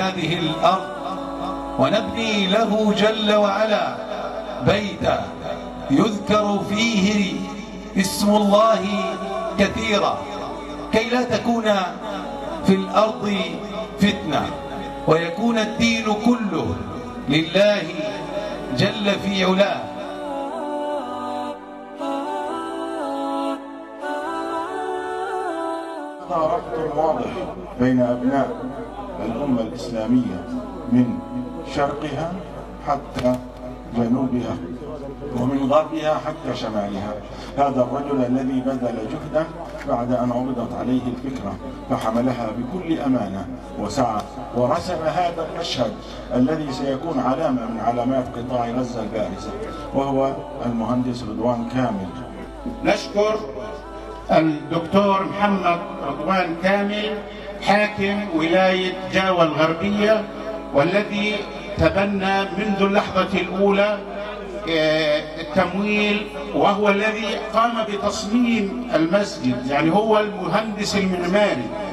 هذه الأرض ونبني له جل وعلا بيتا يذكر فيه اسم الله كثيرا، كي لا تكون في الأرض فتنة ويكون الدين كله لله جل في علاه. ربط واضح بين أبناء الأمة الإسلامية من شرقها حتى جنوبها ومن غربها حتى شمالها. هذا الرجل الذي بذل جهدا بعد أن عرضت عليه الفكرة فحملها بكل أمانة وسعى ورسم هذا المشهد الذي سيكون علامة من علامات قطاع غزة البارزة، وهو المهندس رضوان كامل. نشكر الدكتور محمد رضوان كامل حاكم ولاية جاوة الغربية، والذي تبنى منذ اللحظة الأولى التمويل، وهو الذي قام بتصميم المسجد، يعني هو المهندس المعماري.